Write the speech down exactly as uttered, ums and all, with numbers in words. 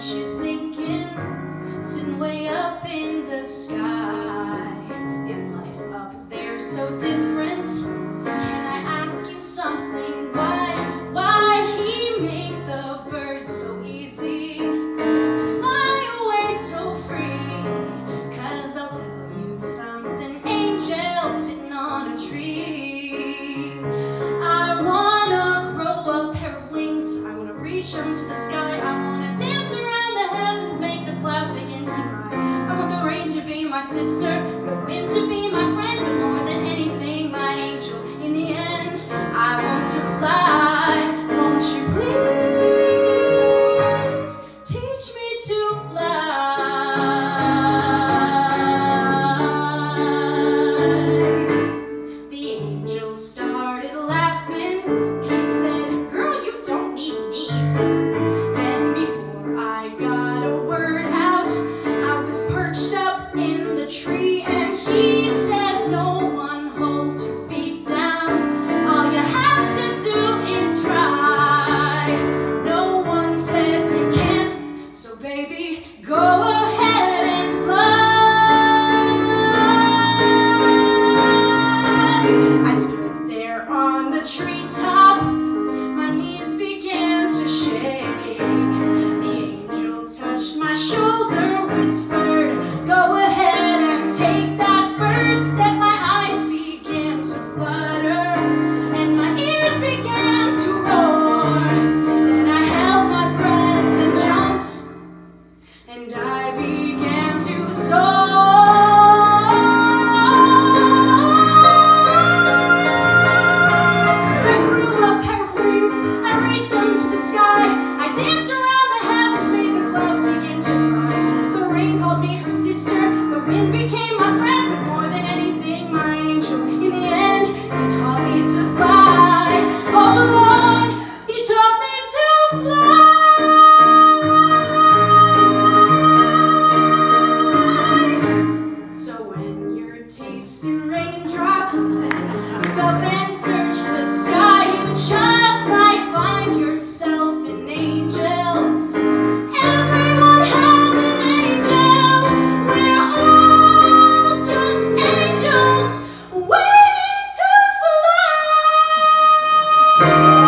you thinking? Sitting way up in the sky. Is life up there so different? Can I ask you something? Why, why'd he make the birds so easy to fly away so free? Cause I'll tell you something, angels sitting on a tree. I wanna grow a pair of wings, I wanna reach them to the sky. I wanna dance around the heavens, make the clouds begin to cry. I want the rain to be my sister, the wind to be my friend, but more than anything, my angel. In the end, I want to fly. Won't you please teach me to fly? The angel started laughing. He said, girl, you don't need me. Then before I got a word out, I was perched up in the tree, and he says, no one holds your feet down. All you have to do is try. No one says you can't, so baby, go ahead and fly. I stood there on the treetop, my knees began to shake. The angel touched my shoulder, whispered, go ahead and take that first step. My eyes began to flutter, and my ears began to roar. Then I held my breath and jumped, and I began to soar. I grew a pair of wings, I reached them to the sky. I danced around the heavens, made the clouds begin to cry. The rain called me her sister, the wind became my friend, but more than anything, my angel. In the end, he taught me to fly. Oh Lord, he taught me to fly. So when you're tasting raindrops, look up and search the sky. You just might find yourself an angel. Everyone has an angel. We're all just angels waiting to fly.